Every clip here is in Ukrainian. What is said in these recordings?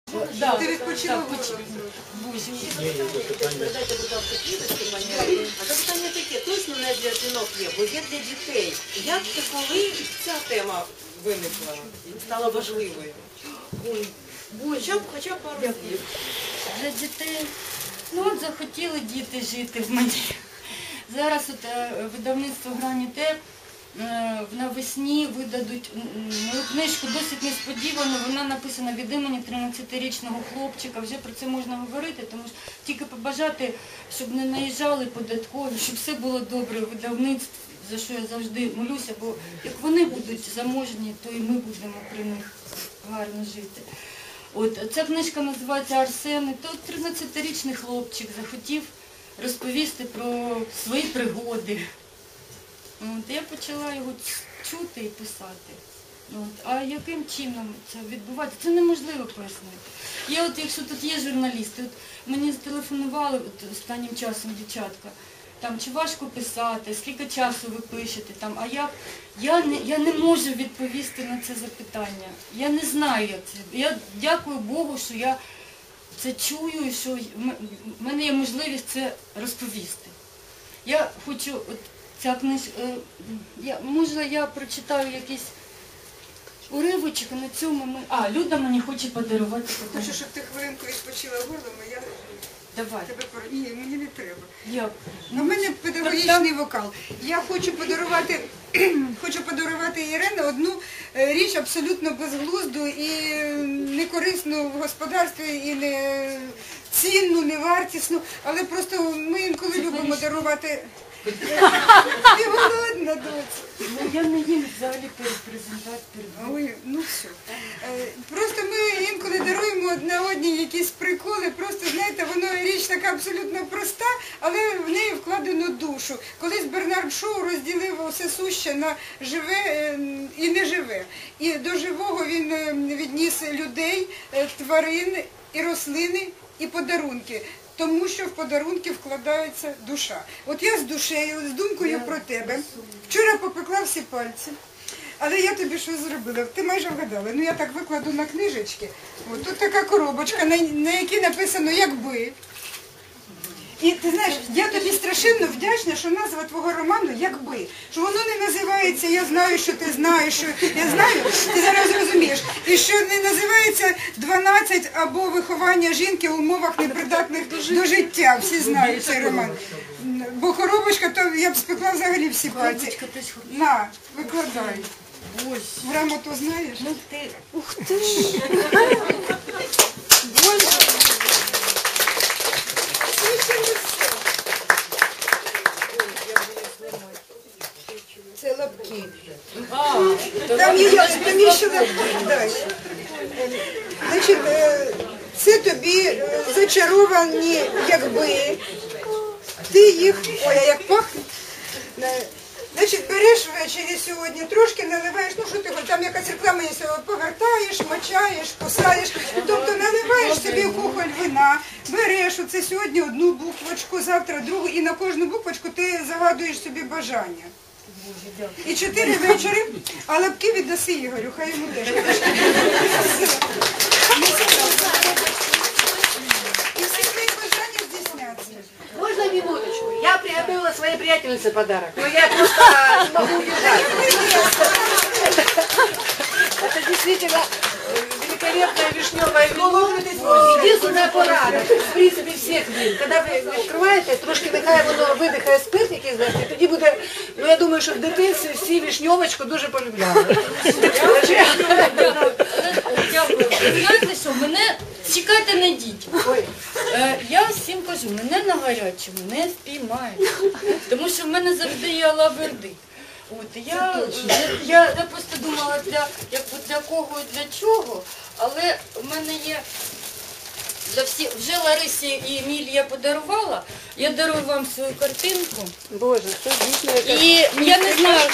Ти відпочила? Передайте, будь ласка, квіточки, пані Ольго. А запитання таке, точно не для жінок є, бо є для дітей. Як та коли ця тема виникла, стала важливою? Хоча б пару слів. Для дітей, от захотіли діти жити в мені. Зараз видавництво «Гранітеп» навесні видадуть мою книжку досить несподівано, вона написана від імені 13-річного хлопчика, вже про це можна говорити, тому що тільки побажати, щоб не наїжджали податкові, щоб все було добре у видавництві, за що я завжди молюся, бо як вони будуть заможні, то і ми будемо при них гарно жити. Ця книжка називається «Арсен», і то 13-річний хлопчик захотів розповісти про свої пригоди. Я почала його чути і писати. А яким чином це відбувається? Це неможливо пояснити. Якщо тут є журналісти, мені зателефонували останнім часом дівчатка, чи важко писати, скільки часу ви пишете, а я не можу відповісти на це запитання. Я не знаю, як це. Я дякую Богу, що я це чую і що в мене є можливість це розповісти. Я хочу, ця книжка, може я прочитаю якийсь уривочок, на цьому Люда мені хоче подарувати. Хочу, щоб ти хвилинку відпочила горлом, а я... Давай. Ні, мені не треба. Як? У мене педагогічний вокал. Я хочу подарувати Ірині одну річ абсолютно безглузду і некорисну в господарстві, і не цінну, не вартісну, але просто ми інколи любимо дарувати. Ти голодна, доця. Я не їм взагалі перед презентацією. Ой, все. Просто ми інколи даруємо одне одній якісь приколи, просто, знаєте, воно річ така абсолютно проста, але в неї вкладено душу. Колись Бернард Шоу розділив усе суще на живе і неживе. І до живого він відніс людей, тварин і рослини, і подарунки. Тому що в подарунки вкладається душа. Я з душею, з думкою про тебе. Вчора попекла всі пальці, але я тобі щось зробила. Ти майже вгадала. Я так викладу на книжечки. Тут така коробочка, на якій написано «Якби». І ти знаєш, я тобі страшенно вдячна, що назва твого роману «Якби». Що воно не називається «Я знаю, що ти знаєш, що я знаю», ти зараз розумієш. І що не називається «12» або «Виховання жінки в умовах непридатних до життя». Всі знають цей роман. Бо коробочка, то я б спекла взагалі всі пальці. На, викладай. Грамоту знаєш? Ух ти! Це лапки. Там є ще лапки. Дай. Значить, це тобі зачаровані якби. Ти їх, ой, а як пахне. Значить, береш ввечері сьогодні, трошки наливаєш, що ти хочеш, там якась реклама є, повертаєш, мочаєш, кусаєш, тобто наливаєш собі кухоль вина, береш оце сьогодні одну буквочку, завтра другу, і на кожну буквочку ти загадуєш собі бажання. І 4 вечори, а лапки віддаси Ігорю, хай йому теж. І всі твої бажання здійсняться. Можно минуточку? Я приготовила своей приятельнице подарок. Но я просто не могу удержать. Это действительно великолепная вишневая вино. Единственная порада, в принципе, всех вин. Когда ви відкриваєте, трошки нехай воно видихає спирт якийсь, і тоді буде, я думаю, що в дитинстві всі вишньовочку дуже полюбляли. Дякую. Знаєте що, мене чекайте на дітей. Я всім кажу, мене на гарячому не спіймають, тому що в мене завжди є лавердик. Я просто думала, для кого і для чого, але в мене є для всіх, вже Ларисі і Емілія подарувала, я дарую вам свою картинку. Боже, це дійсно якась... І я не знаю,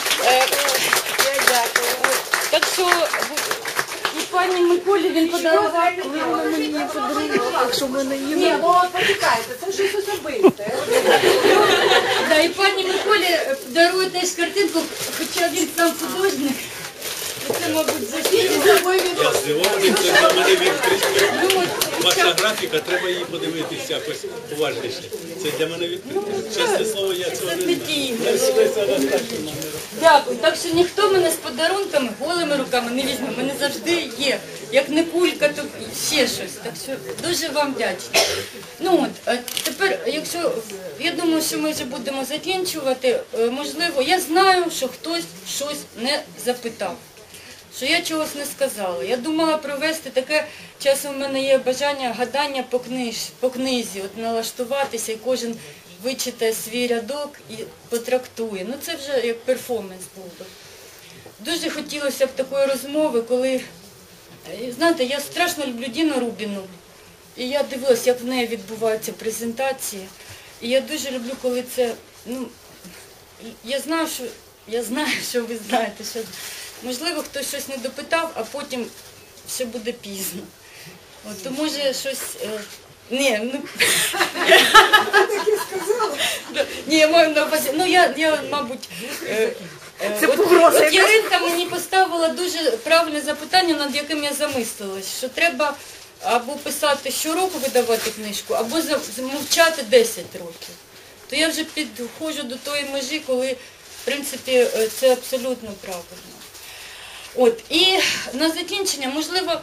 так що і пані Миколі він подарував, коли вона мені подарувала, так що в мене є. Ні, почекайте, це щось особисте. І пані Миколі дарує теж картинку, хоча він сам художник. Це, мабуть, за Я здивований, це мене відкрити. ваша графіка, треба її подивитися якось уважніше. Це для мене відкрито. Чесне слово, я цього не знаю. Дякую. Так що ніхто мене з подарунками, голими руками не візьме. У мене завжди є. Як не кулька, то ще щось. Так що дуже вам вдячна. Ну от, а тепер, якщо, я думаю, що ми вже будемо закінчувати, можливо, я знаю, що хтось щось не запитав, що я чогось не сказала. Я думала провести таке, часом в мене є бажання гадання по книзі, от налаштуватися, і кожен вичитає свій рядок і потрактує. Ну це вже як перформанс був би. Дуже хотілося б такої розмови, коли, знаєте, я страшно люблю Діну Рубіну, і я дивилася, як в неї відбуваються презентації. І я дуже люблю, коли це, ну, я знаю, що ви знаєте, що можливо хтось щось не допитав, а потім все буде пізно. От, то може щось, ні, ну, ні, я маю на увазі, ну я мабуть, Це погроза. от Яринка мені поставила дуже правильне запитання, над яким я замислилась, що треба або писати щороку, видавати книжку, або замовчати 10 років. То я вже підходжу до тої межі, коли, в принципі, це абсолютно правильно. От, і на закінчення, можливо,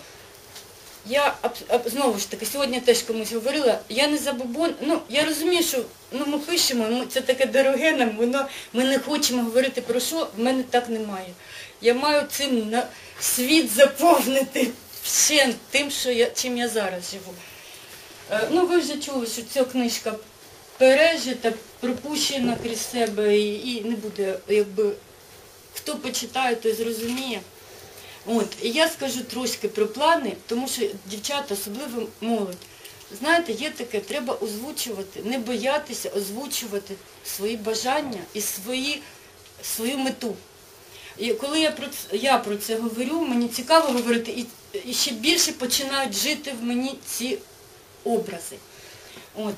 я знову ж таки, сьогодні теж комусь говорила, я не забобон, ну, я розумію, що ми пишемо, це таке дороге нам, ми не хочемо говорити про що, в мене так немає. Я маю цим на світ заповнити ще тим, чим я зараз живу. Ну, ви вже чули, що ця книжка пережита, пропущена крізь себе і не буде, якби, хто почитає, той зрозуміє. От, і я скажу трошки про плани, тому що дівчата, особливо молодь, знаєте, є таке, треба озвучувати, не боятися озвучувати свої бажання і свою мету. І коли я про це говорю, мені цікаво говорити, і ще більше починають жити в мені ці образи. От,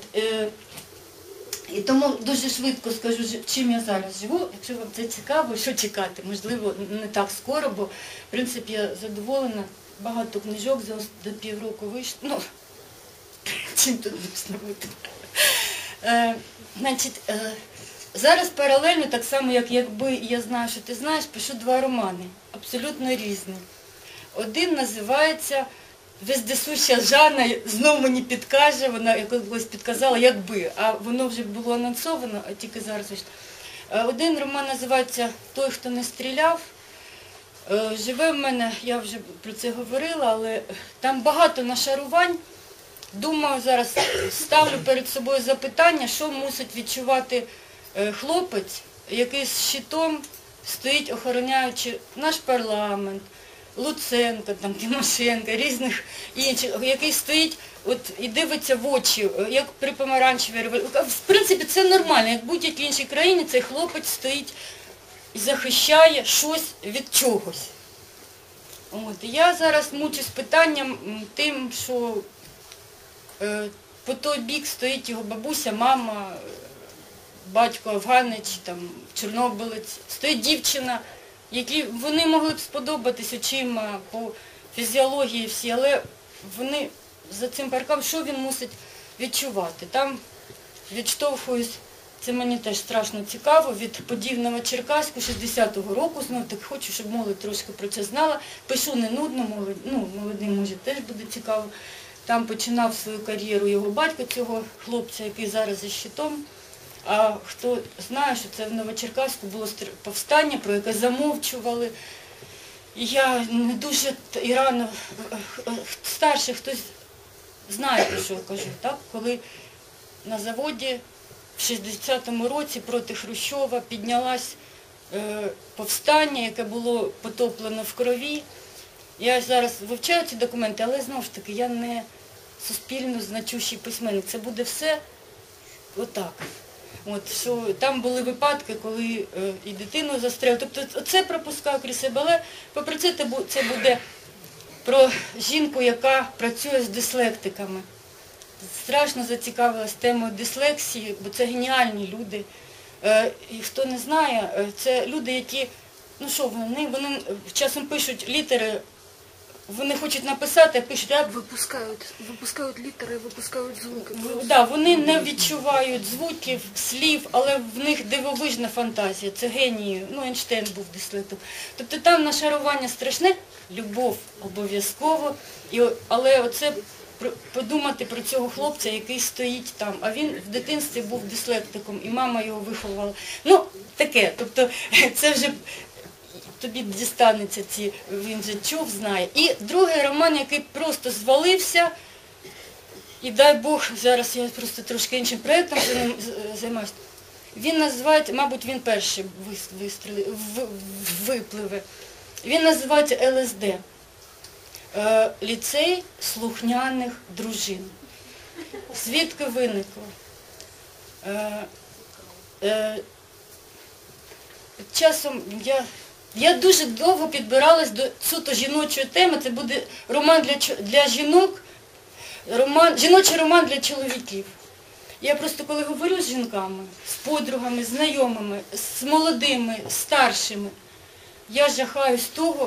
і тому дуже швидко скажу, чим я зараз живу. Якщо вам це цікаво, що чекати? Можливо, не так скоро, бо, в принципі, я задоволена. Багато книжок за півроку вийшло. Ну, чим тут можна бути? Значить, зараз паралельно, так само, якби я знаю, що ти знаєш, пишу 2 романи, абсолютно різні. Один називається «Вездесуща Жанна», знову мені підкаже, вона якось підказала, якби, а воно вже було анонсовано, а тільки зараз вийшло. Один роман називається «Той, хто не стріляв». Живе в мене, я вже про це говорила, але там багато нашарувань. Думаю, зараз ставлю перед собою запитання, що мусить відчувати хлопець, який з щитом стоїть, охороняючи наш парламент, Луценка, там, Тимошенка, різних інших, який стоїть і дивиться в очі, як при помаранчевій революції. В принципі, це нормально, як в будь-якій іншій країні цей хлопець стоїть і захищає щось від чогось. От. Я зараз мучусь питанням тим, що по той бік стоїть його бабуся, мама, батько афганець, там, чорнобилець, стоїть дівчина, які вони могли б сподобатись очима по фізіології всі, але вони за цим парком, що він мусить відчувати. Там відштовхуюсь, це мені теж страшно цікаво, від подій в Новочеркаську 60-го року, знов так хочу, щоб молодь трошки про це знала. Пишу не нудно, молодим може теж буде цікаво. Там починав свою кар'єру його батько, цього хлопця, який зараз зі щитом. А хто знає, що це в Новочеркаську було повстання, про яке замовчували. І я не дуже і рано, старший хтось знає, про що я кажу, так? Коли на заводі в 60-му році проти Хрущова піднялось повстання, яке було потоплено в крові. Я зараз вивчаю ці документи, але знову ж таки, я не суспільно значущий письменник. Це буде все отак. От, що там були випадки, коли і дитину застрелили. Тобто це пропускаю крізь себе, але попри це буде про жінку, яка працює з дислектиками. Страшно зацікавилась темою дислексії, бо це геніальні люди. І хто не знає, це люди, які, ну що вони часом пишуть літери вони хочуть написати, а пишуть, Выпускают литеры, выпускают звуки. да, вони не відчувають звуків, слів, але в них дивовижна фантазія, це генії, ну Ейнштейн був дислектом. Тобто там нашарування страшне, любов обов'язково, але оце подумати про цього хлопця, який стоїть там, а він в дитинстві був дислектиком, і мама його виховувала. Ну, таке, тобто це вже тобі дістанеться він вже чув, знає. І другий роман, який просто звалився, і дай Бог, зараз я просто трошки іншим проєктом займаюся. Він називається, мабуть, він перший випливе. Він називається ЛСД. Ліцей слухняних дружин. Звідки виникло? Часом я дуже довго підбиралась до суто жіночої теми. Це буде роман для жінок, жіночий роман для чоловіків. Я просто коли говорю з жінками, з подругами, знайомими, з молодими, старшими, я жахаюсь того,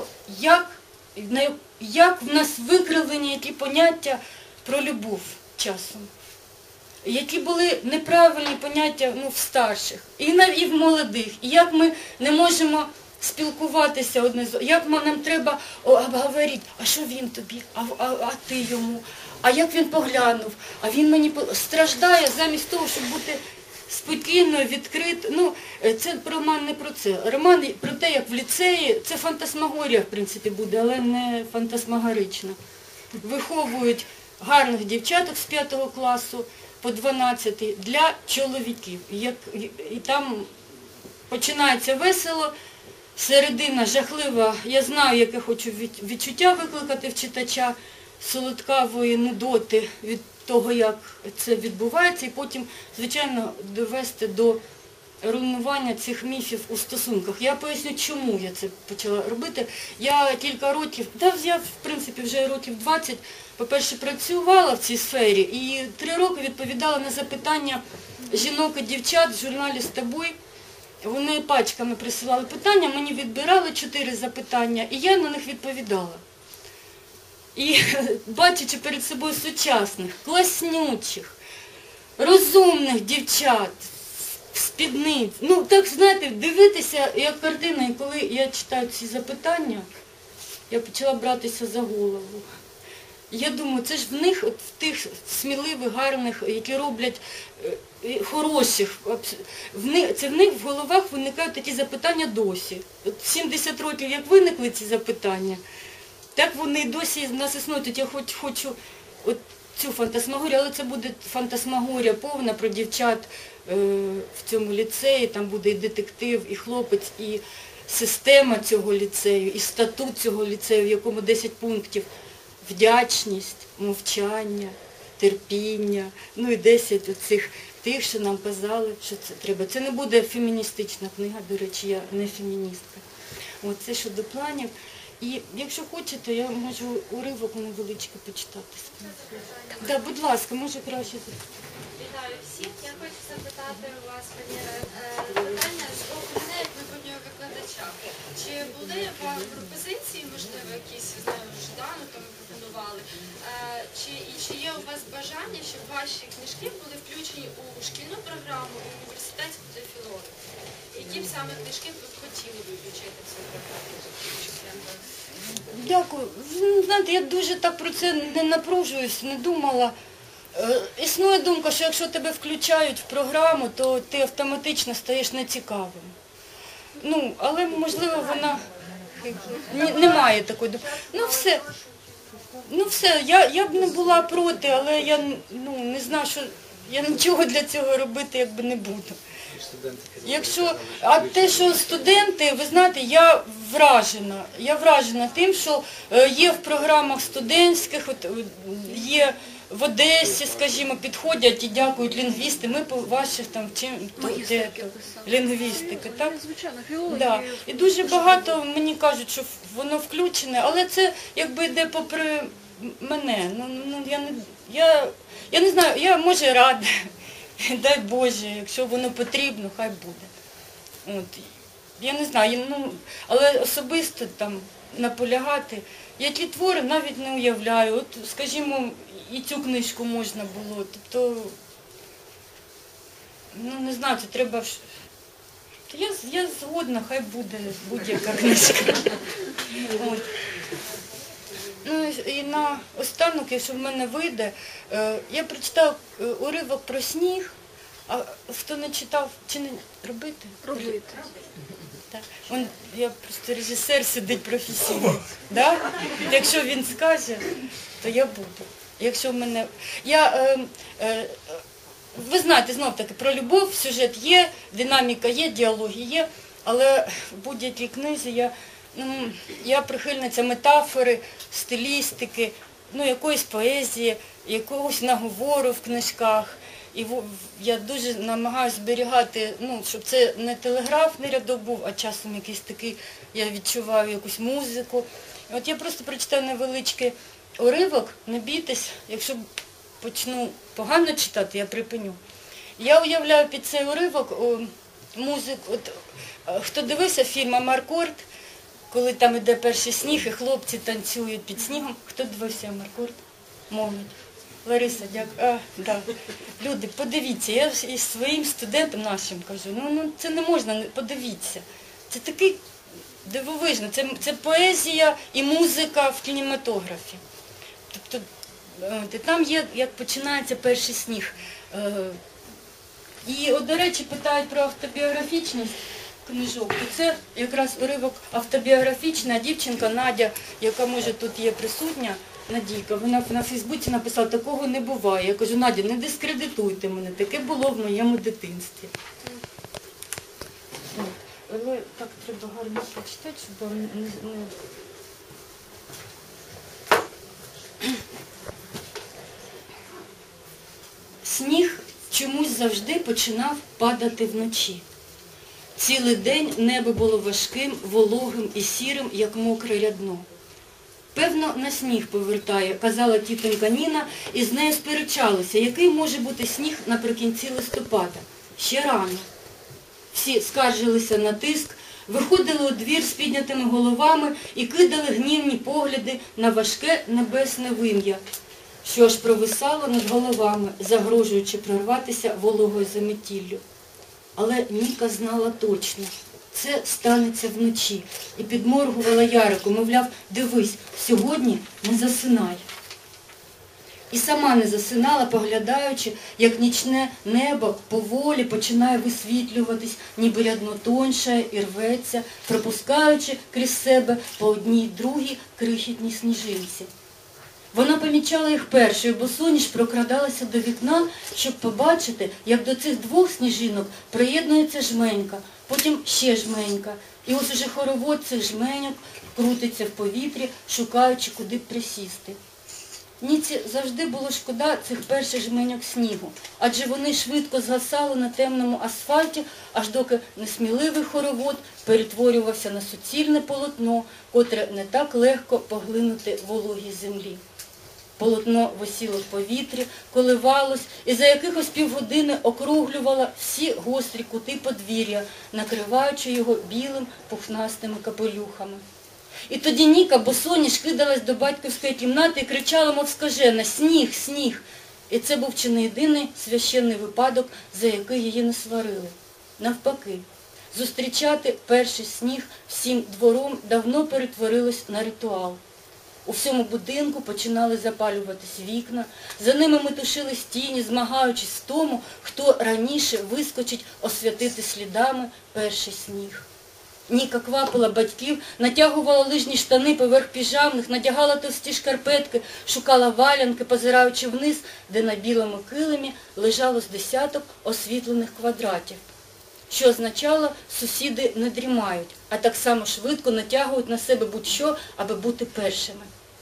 як в нас викривлені які поняття про любов часом. Які були неправильні поняття в старших, і в молодих. І як ми не можемо спілкуватися одне з одним, як нам треба обговорити, а що він тобі, а ти йому, а як він поглянув, а він мені страждає замість того, щоб бути спокійно, відкрито. Ну, це роман не про це. Роман про те, як в ліцеї, це фантасмагорія, в принципі, буде, але не фантасмагорична. Виховують гарних дівчаток з 5 класу по 12 для чоловіків. І там починається весело, середина жахлива. Я знаю, яке хочу відчуття викликати в читача, солодкавої нудоти від того, як це відбувається, і потім, звичайно, довести до руйнування цих міфів у стосунках. Я поясню, чому я це почала робити. Я кілька років, я, в принципі, вже років 20, по-перше, працювала в цій сфері, і 3 роки відповідала на запитання жінок і дівчат в журналі «Стабой». Вони пачками присилали питання, мені відбирали 4 запитання, і я на них відповідала. І бачачи перед собою сучасних, класнючих, розумних дівчат, спідниць, ну так, знаєте, дивитися як картина, і коли я читаю ці запитання, я почала братися за голову. Я думаю, це ж в них, от в тих сміливих, гарних, які роблять хороших, це в них в головах виникають такі запитання досі. От 70 років, як виникли ці запитання, так вони досі в нас існують. Я хочу от цю фантасмагорію, але це буде фантасмагорія повна про дівчат в цьому ліцеї, там буде і детектив, і хлопець, і система цього ліцею, і статут цього ліцею, в якому 10 пунктів. Вдячність, мовчання, терпіння, ну і 10 оцих тих, що нам казали, що це треба. Це не буде феміністична книга, до речі, я не феміністка. От це щодо планів. І якщо хочете, я можу уривок невеличкий почитати. Так, будь ласка, може краще. Вітаю всіх. Я хочу запитати у вас, пані питання з боку мене, як майбутнього викладача. Чи були вам пропозиції, можливо, якісь, знаю, Ждану там пропонували, чи є у вас бажання, щоб ваші книжки були включені у шкільну програму і університетську для філологів? Які б саме книжки ви хотіли б включити в цю програму? Дякую. Знаєте, я дуже так про це не напружуюсь, не думала. Існує думка, що якщо тебе включають в програму, то ти автоматично стаєш нецікавим. Ну, але, можливо, вона немає такої думки. Ну все, я б не була проти, але я не знаю, що я нічого для цього робити якби не буду. А те, що студенти, ви знаєте, я вражена тим, що є в програмах студентських, є в Одесі, скажімо, підходять і дякують лінгвісти, ми по ваших там лінгвістики, так? Звичайно, філології. Да. І дуже багато мені кажуть, що воно включене, але це якби йде попри мене. Я не знаю, я може рада. Дай Боже, якщо воно потрібно, хай буде. От. Я не знаю, але особисто там наполягати, Я ті твори навіть не уявляю. От, скажімо, і цю книжку можна було. Тобто, ну не знаю, це треба. Я згодна, хай буде будь-яка книжка. От. Ну і на останок, якщо в мене вийде, я прочитав уривок про сніг, а хто не читав, чи не робити? Робити. Так. Я просто режисер сидить професійний. Да? Якщо він скаже, то я буду. Якщо в мене... Ви знаєте, знов-таки, про любов, сюжет є, динаміка є, діалоги є, але в будь-якій книзі я прихильниця метафори, стилістики, якоїсь поезії, якогось наговору в книжках. І я дуже намагаюся зберігати, щоб це не телеграфний рядок був, а часом якийсь такий, я відчуваю якусь музику. От я просто прочитаю невеличкий уривок, не бійтесь, якщо почну погано читати, я припиню. Я уявляю під цей уривок музику. Хто дивився фільм «Амаркорд», коли там іде перший сніг і хлопці танцюють під снігом. Хто дивився «Амаркорд»? Молодь. Лариса, дякую. Да. Люди, подивіться, я і своїм студентам нашим кажу, це не можна, подивіться. Це такий дивовижно, це поезія і музика в кінематографі. Тобто, там є, як починається перший сніг. І, до речі, питають про автобіографічність книжок. І це якраз уривок автобіографічна дівчинка Надя, яка, може, тут є присутня, Надійка, вона на Фейсбуці написала, такого не буває. Я кажу, Надя, не дискредитуйте мене, таке було в моєму дитинстві. Але так треба гарно прочитати, щоб вам не... Сніг чомусь завжди починав падати вночі. Цілий день небо було важким, вологим і сірим, як мокре рядно. Певно, на сніг повертає, казала тітонька Ніна, і з нею сперечалися, який може бути сніг наприкінці листопада. Ще рано. Всі скаржилися на тиск, виходили у двір з піднятими головами і кидали гнівні погляди на важке небесне вим'я, що аж провисало над головами, загрожуючи прорватися вологою заметіллю. Але Ніка знала точно. Це станеться вночі. І підморгувала Ярику, мовляв, дивись, сьогодні не засинай. І сама не засинала, поглядаючи, як нічне небо поволі починає висвітлюватись, ніби рядно тоншає і рветься, пропускаючи крізь себе по одній другій крихітній сніжинці. Вона помічала їх першою, бо соняш прокрадалася до вікна, щоб побачити, як до цих двох сніжинок приєднується жменька, потім ще жменька. І ось уже хоровод цих жменьок крутиться в повітрі, шукаючи, куди б присісти. Ніці завжди було шкода цих перших жменьок снігу, адже вони швидко згасали на темному асфальті, аж доки несміливий хоровод перетворювався на суцільне полотно, котре не так легко поглинути вологій землі. Полотно висіло в повітрі, коливалось і за якихось півгодини округлювало всі гострі кути подвір'я, накриваючи його білим пухнастими капелюхами. І тоді Ніка босоніж кидалась до батьківської кімнати і кричала, мов скажена: «Сніг, сніг!» І це був чи не єдиний священний випадок, за який її не сварили. Навпаки, зустрічати перший сніг всім двором давно перетворилось на ритуал. У всьому будинку починали запалюватись вікна, за ними метушились тіні, змагаючись в тому, хто раніше вискочить освятити слідами перший сніг. Ніка квапила батьків, натягувала лижні штани поверх піжамних, надягала товсті шкарпетки, шукала валянки, позираючи вниз, де на білому килимі лежало з десяток освітлених квадратів. Що означало, сусіди не дрімають, а так само швидко натягують на себе будь-що, аби бути першими.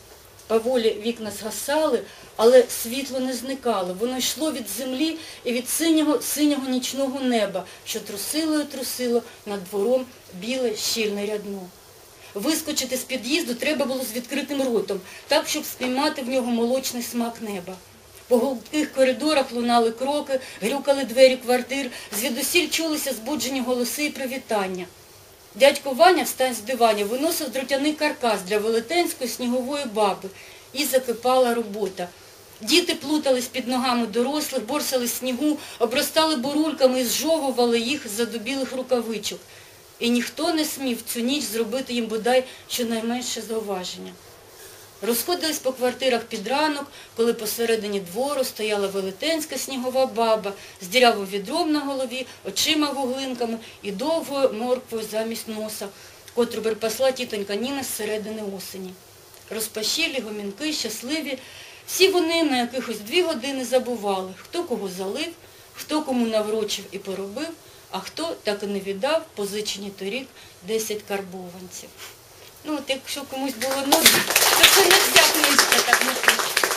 Поволі вікна згасали, але світло не зникало. Воно йшло від землі і від синього нічного неба, що трусило і трусило над двором біле щільне рядно. Вискочити з під'їзду треба було з відкритим ротом, так, щоб спіймати в нього молочний смак неба. По гулких коридорах лунали кроки, грюкали двері квартир, звідусіль чулися збуджені голоси і привітання. Дядько Ваня встань з диваня, виносив дротяний каркас для велетенської снігової баби. І закипала робота. Діти плутались під ногами дорослих, борсали снігу, обростали бурульками і зжовували їх з задубілих рукавичок. І ніхто не смів цю ніч зробити їм бодай щонайменше зауваження. Розходились по квартирах під ранок, коли посередині двору стояла велетенська снігова баба з дірявим відром на голові, очима вуглинками і довгою морквою замість носа, котру припасла тітонька Ніна з середини осені. Розпашілі, гомінки, щасливі, всі вони на якихось 2 години забували, хто кого залив, хто кому наврочив і поробив, а хто так і не віддав позичені торік 10 карбованців. Ну, от якщо комусь було нудно, то це не вся книжка так написана.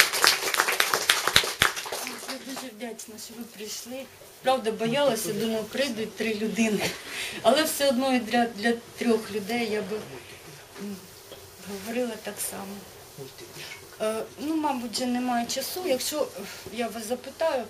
Я дуже вдячна, що ви прийшли. Правда, боялася, думаю, прийдуть 3 людини. Але все одно і для 3 людей я би говорила так само. Ну, мабуть, вже немає часу. Якщо я вас запитаю,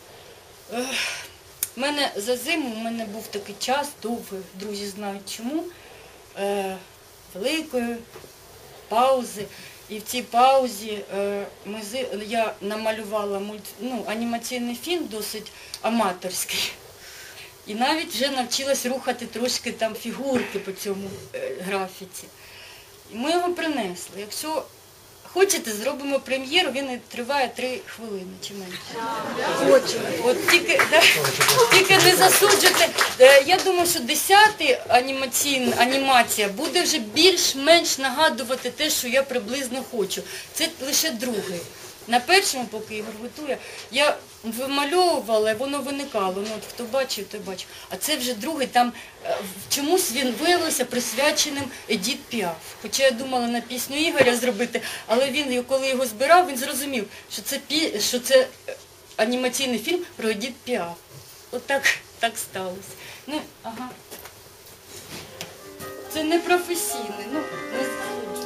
в мене за зиму, в мене був такий час довгий, друзі знають чому, великої паузи. І в цій паузі я намалювала анімаційний фільм досить аматорський. І навіть вже навчилась рухати трошки там фігурки по цьому графіці. І ми його принесли. Якщо хочете, зробимо прем'єру, він триває 3 хвилини чи менше. От тільки не засуджуйте. Я думаю, що 10-та анімація буде вже більш-менш нагадувати те, що я приблизно хочу. Це лише 2-й. На першому, поки Ігор готує, я вимальовувала, воно виникало. Ну, от хто бачив, той бачив. А це вже 2-й, там чомусь він виявився присвяченим Едіт Піаф. Хоча я думала на пісню Ігоря зробити, але він, коли його збирав, він зрозумів, що це анімаційний фільм про Едіт Піаф. От так сталося. Ну, ага. Це не професійне, не засуджую.